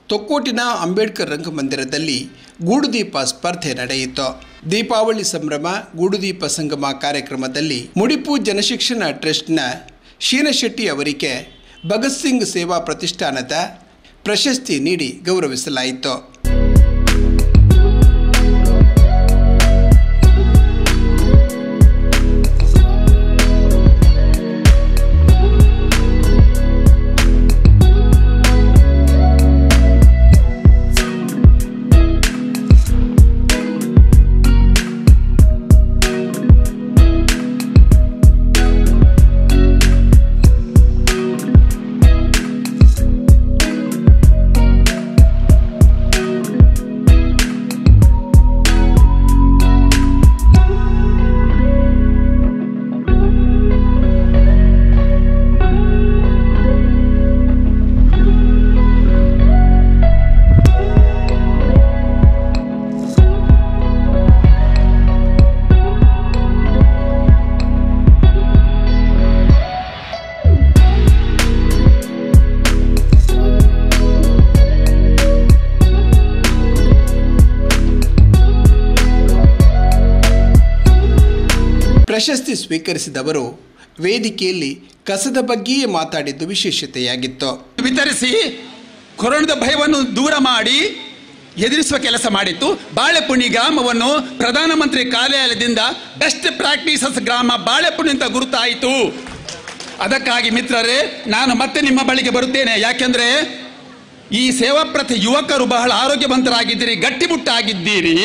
ತೊಕ್ಕೋಟಿನ ಅಂಬೇಡ್ಕರ್ ರಂಗಮಂದಿರದಲ್ಲಿ ಗೂಡುದೀಪ ಸ್ಪರ್ಧೆ ನಡೆಯಿತು. ದೀಪಾವಳಿ ಸಂಭ್ರಮ ಗೂಡುದೀಪ ಸಂಗಮ ಕಾರ್ಯಕ್ರಮದಲ್ಲಿ ಮುಡಿಪು ಜನಶಿಕ್ಷಣ ಟ್ರಸ್ಟ್ನ ಶೀನಶೆಟ್ಟಿ ಅವರಿಗೆ ಭಗತ್ ಸಿಂಗ್ ಸೇವಾ ಪ್ರತಿಷ್ಠಾನದ ಪ್ರಶಸ್ತಿ ನೀಡಿ ಗೌರವಿಸಲಾಯಿತು. ಪ್ರಶಸ್ತಿ ಸ್ವೀಕರಿಸಿದವರು ವೇದಿಕೆಯಲ್ಲಿ ಕಸದ ಬಗ್ಗೆಯೇ ಮಾತಾಡಿದ್ದು ವಿಶೇಷತೆಯಾಗಿತ್ತು. ವಿತರಿಸಿ ಕೊರೋನಾದ ಭಯವನ್ನು ದೂರ ಮಾಡಿ ಎದುರಿಸುವ ಕೆಲಸ ಮಾಡಿತ್ತು. ಬಾಳೆಪುಣಿ ಗ್ರಾಮವನ್ನು ಪ್ರಧಾನಮಂತ್ರಿ ಕಾರ್ಯಾಲಯದಿಂದ ಬೆಸ್ಟ್ ಪ್ರಾಕ್ಟೀಸಸ್ ಗ್ರಾಮ ಬಾಳೆಪುಣಿ ಅಂತ ಗುರುತಾಯಿತು. ಅದಕ್ಕಾಗಿ ಮಿತ್ರರೇ, ನಾನು ಮತ್ತೆ ನಿಮ್ಮ ಬಳಿಗೆ ಬರುತ್ತೇನೆ. ಯಾಕೆಂದರೆ ಈ ಸೇವಾಪ್ರತಿ ಯುವಕರು ಬಹಳ ಆರೋಗ್ಯವಂತರಾಗಿದ್ದೀರಿ, ಗಟ್ಟಿಮುಟ್ಟಾಗಿದ್ದೀರಿ.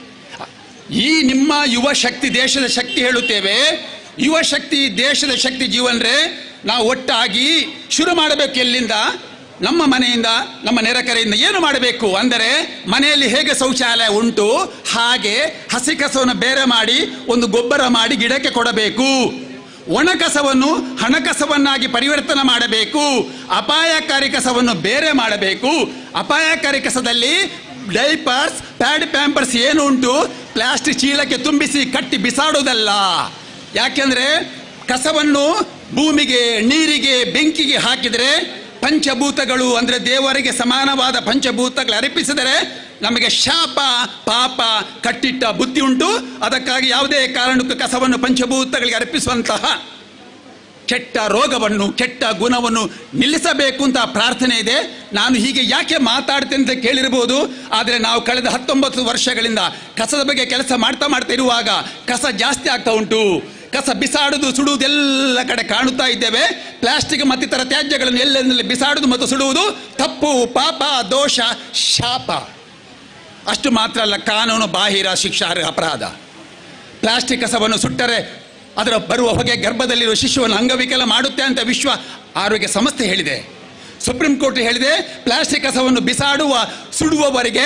ಈ ನಿಮ್ಮ ಯುವ ಶಕ್ತಿ ದೇಶದ ಶಕ್ತಿ ಹೇಳುತ್ತೇವೆ. ಯುವ ಶಕ್ತಿ ದೇಶದ ಶಕ್ತಿ ಜೀವನರೇ, ನಾವು ಒಟ್ಟಾಗಿ ಶುರು ಮಾಡಬೇಕು. ಎಲ್ಲಿಂದ? ನಮ್ಮ ಮನೆಯಿಂದ, ನಮ್ಮ ನೆರೆಕರೆಯಿಂದ. ಏನು ಮಾಡಬೇಕು ಅಂದರೆ, ಮನೆಯಲ್ಲಿ ಹೇಗೆ ಶೌಚಾಲಯ ಉಂಟು ಹಾಗೆ ಹಸಿ ಕಸವನ್ನು ಬೇರೆ ಮಾಡಿ ಒಂದು ಗೊಬ್ಬರ ಮಾಡಿ ಗಿಡಕ್ಕೆ ಕೊಡಬೇಕು. ಒಣ ಕಸವನ್ನು ಹಣಕಸವನ್ನಾಗಿ ಪರಿವರ್ತನೆ ಮಾಡಬೇಕು. ಅಪಾಯಕಾರಿ ಕಸವನ್ನು ಬೇರೆ ಮಾಡಬೇಕು. ಅಪಾಯಕಾರಿ ಕಸದಲ್ಲಿ ಡೈಪರ್ಸ್, ಪ್ಯಾಡ್, ಪ್ಯಾಂಪರ್ಸ್ ಏನು ಉಂಟು ಪ್ಲಾಸ್ಟಿಕ್ ಚೀಲಕ್ಕೆ ತುಂಬಿಸಿ ಕಟ್ಟಿ ಬಿಸಾಡೋದಲ್ಲ. ಯಾಕೆಂದರೆ ಕಸವನ್ನು ಭೂಮಿಗೆ, ನೀರಿಗೆ, ಬೆಂಕಿಗೆ ಹಾಕಿದರೆ ಪಂಚಭೂತಗಳು ಅಂದರೆ ದೇವರಿಗೆ ಸಮಾನವಾದ ಪಂಚಭೂತಗಳು ಅರ್ಪಿಸಿದರೆ ನಮಗೆ ಶಾಪ, ಪಾಪ, ಕಟ್ಟಿಟ್ಟ ಬುದ್ಧಿ ಉಂಟು. ಅದಕ್ಕಾಗಿ ಯಾವುದೇ ಕಾರಣಕ್ಕೂ ಕಸವನ್ನು ಪಂಚಭೂತಗಳಿಗೆ ಅರ್ಪಿಸುವಂತಹ ಕೆಟ್ಟ ರೋಗವನ್ನು, ಕೆಟ್ಟ ಗುಣವನ್ನು ನಿಲ್ಲಿಸಬೇಕು ಅಂತ ಪ್ರಾರ್ಥನೆ ಇದೆ. ನಾನು ಹೀಗೆ ಯಾಕೆ ಮಾತಾಡ್ತೇನೆ ಅಂತ ಕೇಳಿರ್ಬೋದು. ಆದರೆ ನಾವು ಕಳೆದ 19 ವರ್ಷಗಳಿಂದ ಕಸದ ಬಗ್ಗೆ ಕೆಲಸ ಮಾಡ್ತಾ ಇರುವಾಗ ಕಸ ಜಾಸ್ತಿ ಆಗ್ತಾ ಉಂಟು. ಕಸ ಬಿಸಾಡುವುದು, ಸುಡುವುದು ಎಲ್ಲ ಕಡೆ ಕಾಣುತ್ತಾ ಇದ್ದೇವೆ. ಪ್ಲಾಸ್ಟಿಕ್ ಮತ್ತಿತರ ತ್ಯಾಜ್ಯಗಳನ್ನು ಎಲ್ಲೆಂದಲ್ಲಿ ಬಿಸಾಡುವುದು ಮತ್ತು ಸುಡುವುದು ತಪ್ಪು, ಪಾಪ, ದೋಷ, ಶಾಪ. ಅಷ್ಟು ಮಾತ್ರ ಅಲ್ಲ, ಕಾನೂನು ಬಾಹಿರ ಶಿಕ್ಷಾರ್ಹ ಅಪರಾಧ. ಪ್ಲಾಸ್ಟಿಕ್ ಕಸವನ್ನು ಸುಟ್ಟರೆ ಅದರ ಬರುವ ಹೊಗೆ ಗರ್ಭದಲ್ಲಿರುವ ಶಿಶುವನ್ನು ಅಂಗವಿಕಲ ಮಾಡುತ್ತೆ ಅಂತ ವಿಶ್ವ ಆರೋಗ್ಯ ಸಂಸ್ಥೆ ಹೇಳಿದೆ. ಸುಪ್ರೀಂ ಕೋರ್ಟ್ ಹೇಳಿದೆ, ಪ್ಲಾಸ್ಟಿಕ್ ಕಸವನ್ನು ಬಿಸಾಡುವ, ಸುಡುವವರಿಗೆ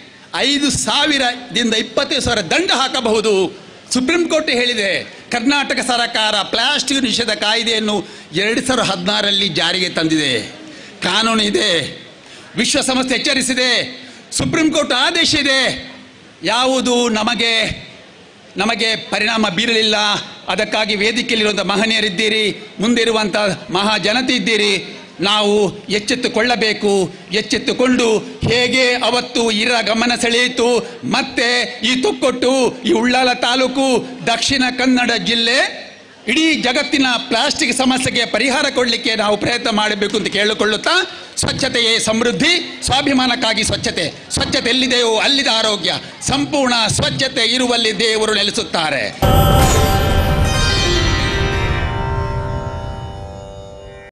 5,000ದಿಂದ 20,000 ದಂಡ ಹಾಕಬಹುದು. ಸುಪ್ರೀಂ ಕೋರ್ಟ್ ಹೇಳಿದೆ. ಕರ್ನಾಟಕ ಸರ್ಕಾರ ಪ್ಲಾಸ್ಟಿಕ್ ನಿಷೇಧ ಕಾಯ್ದೆಯನ್ನು 2016ರಲ್ಲಿ ಜಾರಿಗೆ ತಂದಿದೆ. ಕಾನೂನು ಇದೆ. ವಿಶ್ವಸಂಸ್ಥೆ ಎಚ್ಚರಿಸಿದೆ. ಸುಪ್ರೀಂ ಕೋರ್ಟ್ ಆದೇಶ ಇದೆ. ಯಾವುದು ನಮಗೆ ಪರಿಣಾಮ ಬೀರಲಿಲ್ಲ. ಅದಕ್ಕಾಗಿ ವೇದಿಕೆಯಲ್ಲಿರುವಂಥ ಮಹನೀಯರಿದ್ದೀರಿ, ಮುಂದೆ ಇರುವಂಥ ಮಹಾಜನತೆ ಇದ್ದೀರಿ. ನಾವು ಎಚ್ಚೆತ್ತುಕೊಳ್ಳಬೇಕು. ಎಚ್ಚೆತ್ತುಕೊಂಡು ಹೇಗೆ ಅವತ್ತು ಗಮನ ಸೆಳೆಯಿತು, ಮತ್ತೆ ಈ ತೊಕ್ಕೊಟ್ಟು, ಈ ಉಳ್ಳಾಲ ತಾಲೂಕು, ದಕ್ಷಿಣ ಕನ್ನಡ ಜಿಲ್ಲೆ, ಇಡೀ ಜಗತ್ತಿನ ಪ್ಲಾಸ್ಟಿಕ್ ಸಮಸ್ಯೆಗೆ ಪರಿಹಾರ ಕೊಡಲಿಕ್ಕೆ ನಾವು ಪ್ರಯತ್ನ ಮಾಡಬೇಕು ಅಂತ ಕೇಳಿಕೊಳ್ಳುತ್ತಾ, ಸ್ವಚ್ಛತೆಯೇ ಸಮೃದ್ಧಿ, ಸ್ವಾಭಿಮಾನಕ್ಕಾಗಿ ಸ್ವಚ್ಛತೆ. ಸ್ವಚ್ಛತೆ ಎಲ್ಲಿದೆಯೋ ಅಲ್ಲಿದೆ ಆರೋಗ್ಯ. ಸಂಪೂರ್ಣ ಸ್ವಚ್ಛತೆ ಇರುವಲ್ಲಿ ದೇವರು ನೆಲೆಸುತ್ತಾರೆ.